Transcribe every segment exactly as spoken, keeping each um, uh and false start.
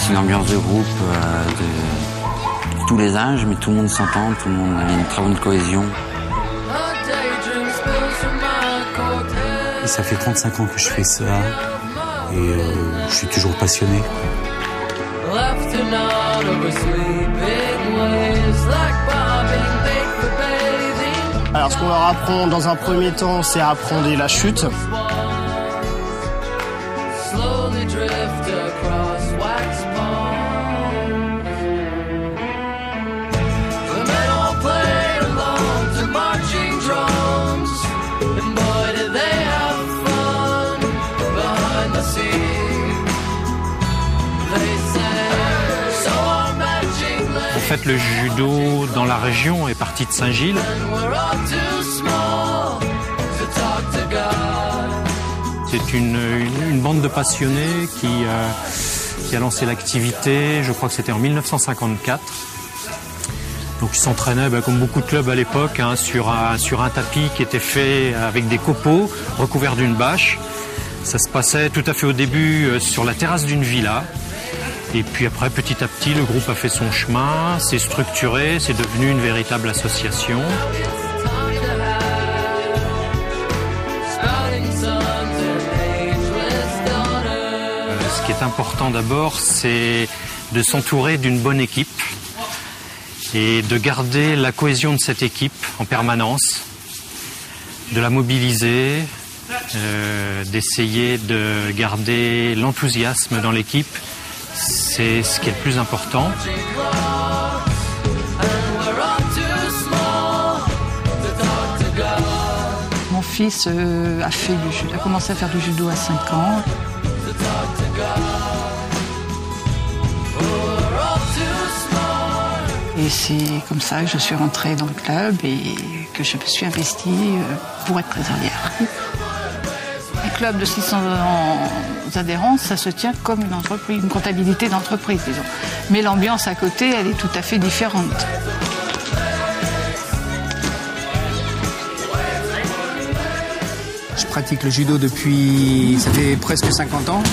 C'est une ambiance de groupe, euh, de, de tous les âges, mais tout le monde s'entend, tout le monde a une très bonne cohésion. Et ça fait trente-cinq ans que je fais ça et euh, je suis toujours passionné. Alors ce qu'on leur apprend dans un premier temps, c'est à apprendre la chute. En fait, le judo dans la région est parti de Saint-Gilles. C'est une, une, une bande de passionnés qui, euh, qui a lancé l'activité, je crois que c'était en mille neuf cent cinquante-quatre. Donc ils s'entraînaient ben, comme beaucoup de clubs à l'époque, hein, sur, un, sur un tapis qui était fait avec des copeaux recouverts d'une bâche. Ça se passait tout à fait au début euh, sur la terrasse d'une villa. Et puis après, petit à petit, le groupe a fait son chemin, s'est structuré, c'est devenu une véritable association. Ce qui est important d'abord, c'est de s'entourer d'une bonne équipe et de garder la cohésion de cette équipe en permanence, de la mobiliser, euh, d'essayer de garder l'enthousiasme dans l'équipe. C'est ce qui est le plus important. Mon fils euh, a, fait du judo, a commencé à faire du judo à cinq ans. Et c'est comme ça que je suis rentrée dans le club et que je me suis investie pour être trésorière. Un club de six cents adhérents, ça se tient comme une entreprise, une comptabilité d'entreprise, disons. Mais l'ambiance à côté, elle est tout à fait différente. Je pratique le judo depuis, ça fait presque cinquante ans.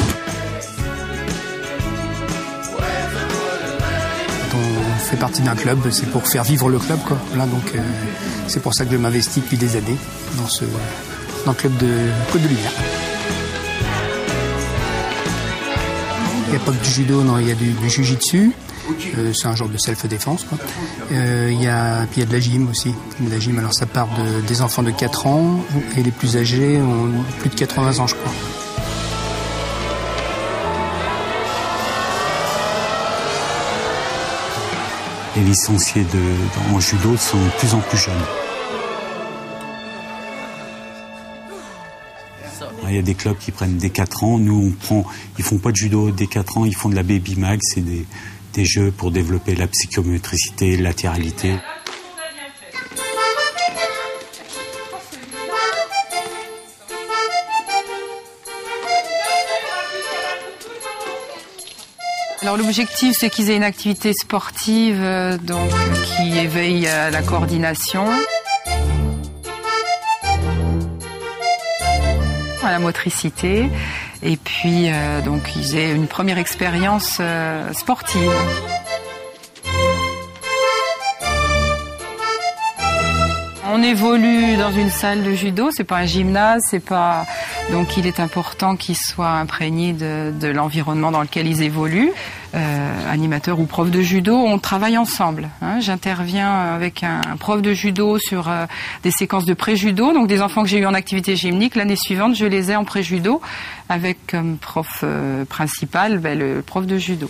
On fait partie d'un club, c'est pour faire vivre le club, quoi. Là, donc, euh, c'est pour ça que je m'investis depuis des années dans ce, dans le club de Côte de Lumière. Il n'y a pas que du judo, non, il y a du, du jiu-jitsu. Euh, c'est un genre de self-défense, quoi. Euh, il y a, puis il y a de la gym aussi. De la gym, alors ça part de, des enfants de quatre ans et les plus âgés ont plus de quatre-vingts ans, je crois. Les licenciés de, en judo sont de plus en plus jeunes. Il y a des clubs qui prennent dès quatre ans. Nous, on prend, ils font pas de judo dès quatre ans, ils font de la baby mag. C'est des, des jeux pour développer la psychomotricité, la latéralité. Alors l'objectif, c'est qu'ils aient une activité sportive euh, donc, qui éveille à la coordination, à la motricité, et puis euh, donc ils aient une première expérience euh, sportive. On évolue dans une salle de judo, c'est pas un gymnase, c'est pas... Donc il est important qu'ils soient imprégnés de, de l'environnement dans lequel ils évoluent. Euh, animateur ou prof de judo, on travaille ensemble. Hein. J'interviens avec un, un prof de judo sur euh, des séquences de pré-judo. Donc des enfants que j'ai eu en activité gymnique, l'année suivante, je les ai en pré-judo avec comme prof euh, principal ben, le prof de judo.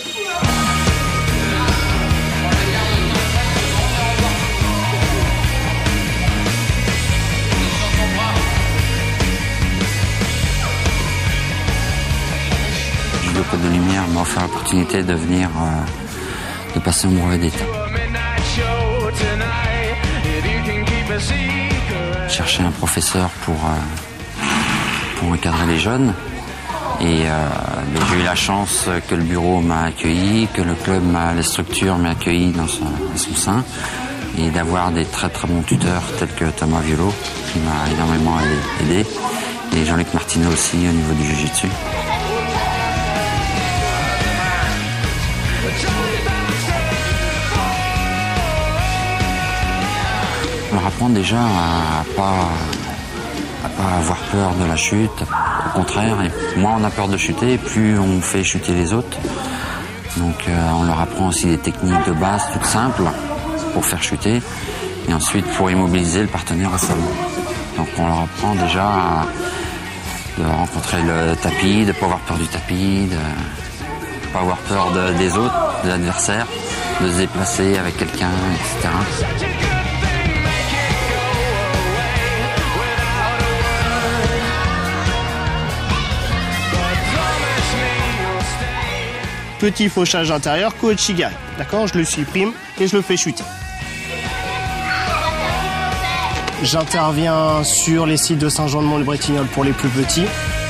Le Côte de Lumière m'a offert l'opportunité de venir, euh, de passer mon brevet d'État. Chercher un professeur pour, euh, pour encadrer les jeunes. Et euh, j'ai eu la chance que le bureau m'a accueilli, que le club, m'a, les structures m'ont accueilli dans son, dans son sein. Et d'avoir des très très bons tuteurs tels que Thomas Violo, qui m'a énormément aidé. Et Jean-Luc Martineau aussi au niveau du jiu-jitsu. On leur apprend déjà à pas, à pas avoir peur de la chute. Au contraire, et moins on a peur de chuter, plus on fait chuter les autres. Donc euh, on leur apprend aussi des techniques de base toutes simples pour faire chuter et ensuite pour immobiliser le partenaire au sol. Donc on leur apprend déjà à, de rencontrer le tapis, de ne pas avoir peur du tapis, de ne pas avoir peur de, des autres, de l'adversaire, de se déplacer avec quelqu'un, et cetera. Petit fauchage intérieur, Kouchigari. D'accord, je le supprime et je le fais chuter. J'interviens sur les sites de Saint-Jean-de-Mont-le-Bretignolles pour les plus petits.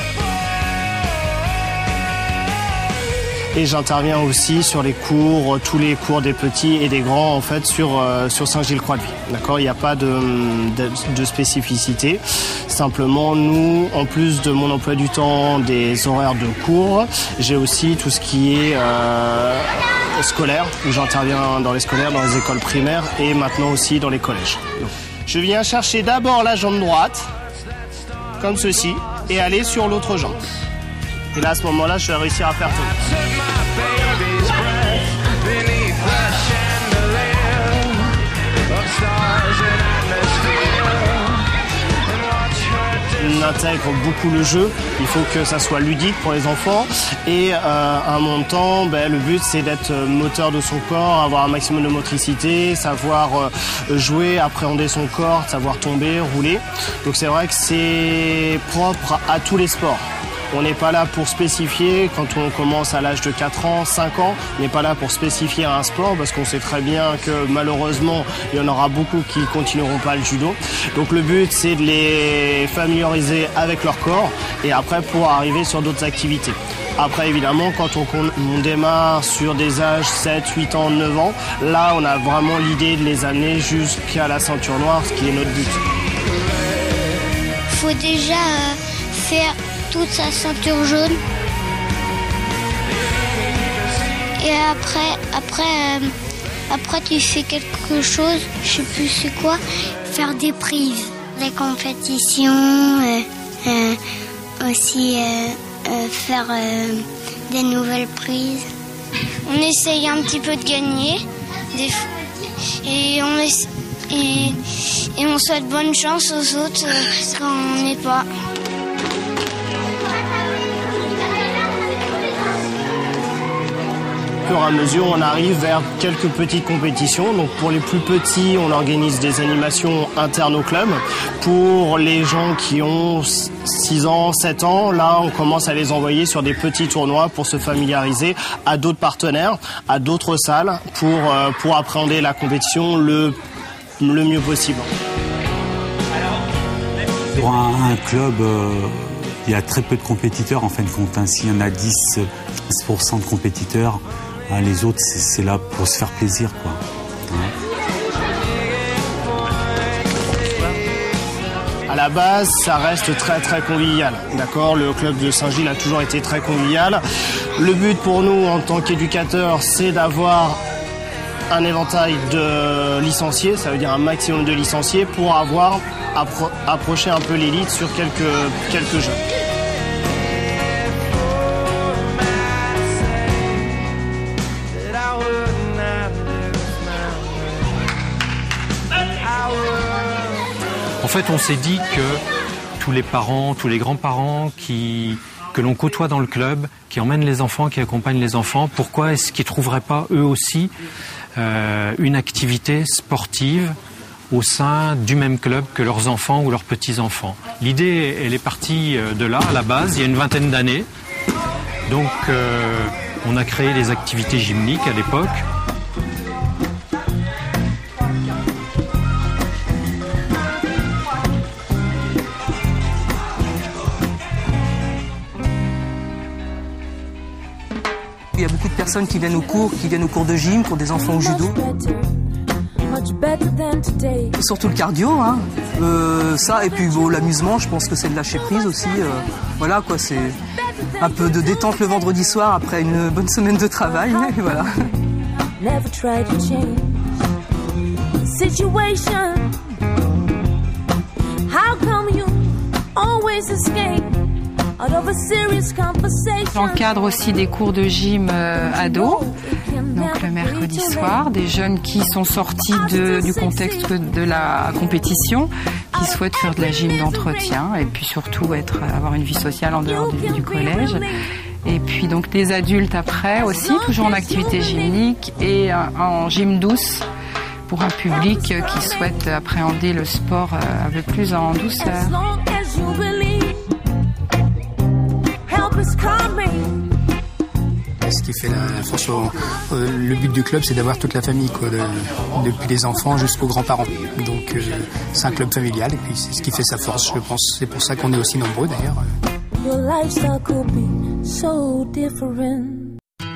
Et j'interviens aussi sur les cours, tous les cours des petits et des grands en fait sur, euh, sur Saint-Gilles-Croix-de-Vie. D'accord, il n'y a pas de, de, de spécificité. Simplement, nous, en plus de mon emploi du temps, des horaires de cours, j'ai aussi tout ce qui est euh, scolaire, où j'interviens dans les scolaires, dans les écoles primaires et maintenant aussi dans les collèges. Donc, je viens chercher d'abord la jambe droite, comme ceci, et aller sur l'autre jambe. Et là, à ce moment-là, je vais réussir à faire tourner. On intègre beaucoup le jeu, il faut que ça soit ludique pour les enfants et euh, à un moment de temps, ben, le but c'est d'être moteur de son corps, avoir un maximum de motricité, savoir euh, jouer, appréhender son corps, savoir tomber, rouler. Donc c'est vrai que c'est propre à tous les sports. On n'est pas là pour spécifier, quand on commence à l'âge de quatre ans, cinq ans, on n'est pas là pour spécifier un sport parce qu'on sait très bien que malheureusement, il y en aura beaucoup qui continueront pas le judo. Donc le but, c'est de les familiariser avec leur corps et après pour arriver sur d'autres activités. Après, évidemment, quand on, on démarre sur des âges sept, huit ans, neuf ans, là, on a vraiment l'idée de les amener jusqu'à la ceinture noire, ce qui est notre but. Faut déjà euh, faire toute sa ceinture jaune. Et après, après, euh, après tu fais quelque chose, je sais plus c'est quoi, faire des prises, des compétitions, euh, euh, aussi euh, euh, faire euh, des nouvelles prises. On essaye un petit peu de gagner, des, et on essa- et, et on souhaite bonne chance aux autres euh, quand on n'est pas. Au fur et à mesure, on arrive vers quelques petites compétitions. Donc pour les plus petits, on organise des animations internes au club. Pour les gens qui ont six ans, sept ans, là, on commence à les envoyer sur des petits tournois pour se familiariser à d'autres partenaires, à d'autres salles, pour, euh, pour appréhender la compétition le, le mieux possible. Pour un, un club, euh, il y a très peu de compétiteurs en fin de compte. Hein. S'il y en a dix à quinze pour cent de compétiteurs, hein, les autres, c'est, c'est là pour se faire plaisir, quoi. Hein. À la base, ça reste très très convivial. D'accord, le club de Saint-Gilles a toujours été très convivial. Le but pour nous, en tant qu'éducateurs, c'est d'avoir un éventail de licenciés, ça veut dire un maximum de licenciés, pour avoir appro- approché un peu l'élite sur quelques, quelques jeunes. En fait, on s'est dit que tous les parents, tous les grands-parents qui, que l'on côtoie dans le club, qui emmènent les enfants, qui accompagnent les enfants, pourquoi est-ce qu'ils ne trouveraient pas eux aussi euh, une activité sportive au sein du même club que leurs enfants ou leurs petits-enfants. L'idée, elle est partie de là, à la base, il y a une vingtaine d'années. Donc, euh, on a créé les activités gymniques à l'époque. Il y a beaucoup de personnes qui viennent aux cours, qui viennent aux cours de gym, qui ont des enfants au judo. Et surtout le cardio, hein. Euh, ça et puis bon, l'amusement, je pense que c'est de lâcher prise aussi. Euh, voilà quoi, c'est un peu de détente le vendredi soir après une bonne semaine de travail. Et voilà. Never try to change the situation. How come you always escape out of a serious conversation? J'encadre aussi des cours de gym euh, ados, donc le mercredi soir, des jeunes qui sont sortis de, du contexte de la compétition, qui souhaitent faire de la gym d'entretien et puis surtout être, avoir une vie sociale en dehors du, du collège. Et puis donc des adultes après aussi, toujours en activité gymnique et en gym douce pour un public qui souhaite appréhender le sport un peu plus en douceur. Ce qui fait la force, euh, le but du club, c'est d'avoir toute la famille, quoi, de, depuis les enfants jusqu'aux grands-parents. Donc euh, c'est un club familial et puis c'est ce qui fait sa force, je pense. C'est pour ça qu'on est aussi nombreux d'ailleurs. Your lifestyle could be so different.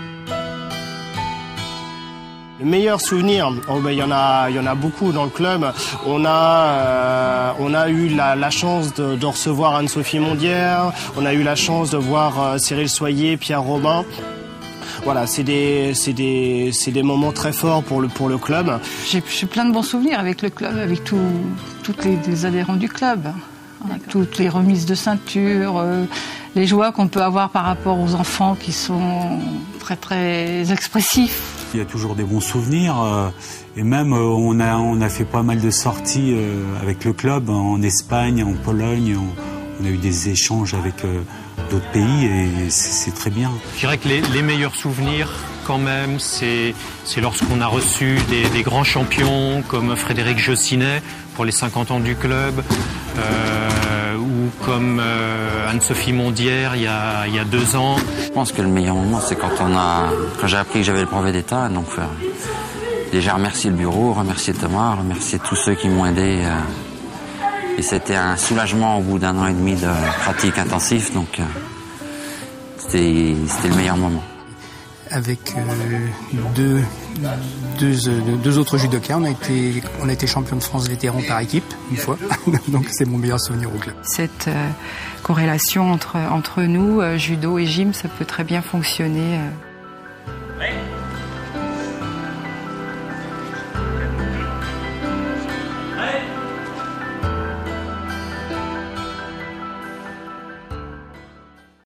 Le meilleur souvenir, oh ben, il y en a, il y en a beaucoup dans le club. On a, euh, on a eu la, la chance de, de recevoir Anne-Sophie Mondière. On a eu la chance de voir euh, Cyril Soyer, Pierre Robin. Voilà, c'est des, c'est des, c'est des moments très forts pour le, pour le club. J'ai, j'ai plein de bons souvenirs avec le club, avec tous les, les adhérents du club. Toutes les remises de ceinture, euh, les joies qu'on peut avoir par rapport aux enfants qui sont très très expressifs. Il y a toujours des bons souvenirs euh, et même euh, on a on a fait pas mal de sorties euh, avec le club en Espagne, en Pologne. On, on a eu des échanges avec euh, d'autres pays et c'est, c'est très bien. Je dirais que les, les meilleurs souvenirs, quand même, c'est, c'est lorsqu'on a reçu des, des grands champions comme Frédéric Jossinet pour les cinquante ans du club, euh, ou comme euh, Anne-Sophie Mondière il y, a, il y a deux ans. Je pense que le meilleur moment, c'est quand on a, quand j'ai appris que j'avais le brevet d'État, donc euh, déjà remercier le bureau, remercier Thomas, remercier tous ceux qui m'ont aidé. Euh, et c'était un soulagement au bout d'un an et demi de pratique intensive, donc euh, c'était, c'était le meilleur moment. Avec euh, deux, deux, euh, deux autres judokas, on a été, on a été champion de France vétéran par équipe, une fois. Donc c'est mon meilleur souvenir au club. Cette euh, corrélation entre, entre nous, euh, judo et gym, ça peut très bien fonctionner. Euh.